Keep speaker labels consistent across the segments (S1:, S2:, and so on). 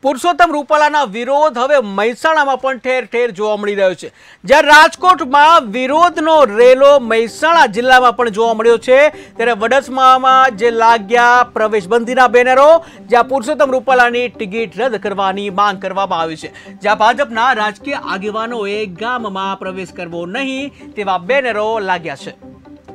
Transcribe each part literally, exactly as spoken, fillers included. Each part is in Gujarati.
S1: પુરુષોત્તમ રૂપાલાના વિરોધ હવે મહેસાણામાં પણ ઠેર ઠેર જોવા મળી રહ્યો છે। જ્યારે રાજકોટમાં વિરોધનો રેલો મહેસાણા જિલ્લામાં પણ જોવા મળ્યો છે, ત્યારે વડસમામાં જે લાગ્યા પ્રવેશબંધીના બેનરો, જ્યાં પુરુષોત્તમ રૂપાલાની ટિકિટ રદ કરવાની માંગ કરવામાં આવી છે, જ્યાં ભાજપના રાજકીય આગેવાનોએ ગામમાં પ્રવેશ કરવો નહીં તેવા બેનરો લાગ્યા છે।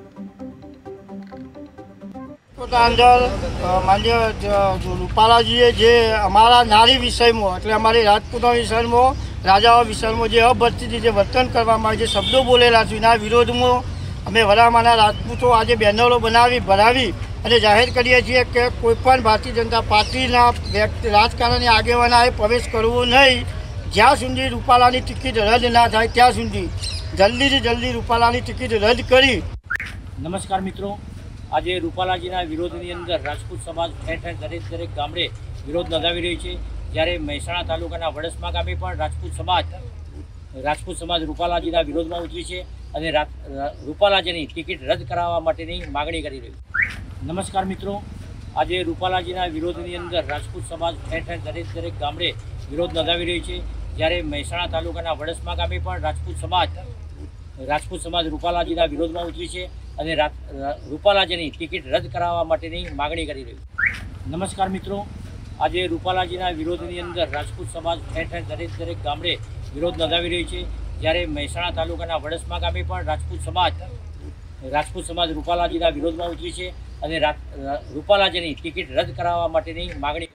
S2: અંદર માન્ય રૂપાલાજીએ જે અમારા નારી વિષયમાં એટલે અમારી રાજપૂતના વિષયમાં રાજાઓ વિષયમાં જે અભદ્રથી જે વર્તન કરવામાં આવે, જે શબ્દો બોલેલા છે, એના વિરોધમાં અમે વડામાના રાજપૂતો આજે બેનરો બનાવી ભરાવી અને જાહેર કરીએ છીએ કે કોઈપણ ભારતીય જનતા પાર્ટીના વ્યક્તિ રાજકારણી આગેવાનોએ પ્રવેશ કરવો નહીં, જ્યાં સુધી રૂપાલાની ટિકિટ રદ ના થાય ત્યાં સુધી જલ્દીથી જલ્દી રૂપાલાની ટિકિટ રદ કરી।
S3: નમસ્કાર મિત્રો, આજે રૂપાલાજીના વિરોધની અંદર રાજપૂત સમાજ ઠેર ઠેર દરેક દરેક ગામડે વિરોધ નોંધાવી રહ્યો છે। જ્યારે મહેસાણા તાલુકાના વડસમા ગામે પણ રાજપૂત સમાજ રાજપૂત સમાજ રૂપાલાજીના વિરોધમાં ઉતરી છે અને રૂપાલાજીની ટિકિટ રદ કરાવવા માટેની માગણી કરી રહ્યું છે। નમસ્કાર મિત્રો, આજે રૂપાલાજીના વિરોધની અંદર રાજપૂત સમાજ ઠેર ઠેર દરેક દરેક ગામડે વિરોધ નોંધાવી રહ્યો છે। જ્યારે મહેસાણા તાલુકાના વડસમા ગામે પણ રાજપૂત સમાજ રાજપૂત સમાજ રૂપાલાજીના વિરોધમાં ઉતરી છે અને રૂપાલાજીની ટિકિટ રદ કરાવવા માટેની માગણી કરી રહ્યું છે। નમસ્કાર મિત્રો, આજે રૂપાલાજીના વિરોધની અંદર રાજપૂત સમાજ ઠેર ઠેર દરેક દરેક ગામડે વિરોધ નોંધાવી રહ્યો છે। જ્યારે મહેસાણા તાલુકાના વડસમા ગામે પણ રાજપૂત સમાજ રાજપૂત સમાજ રૂપાલાજીના વિરોધમાં ઉતરી છે અને રૂપાલાજીની ટિકિટ રદ કરાવવા માટેની માગણી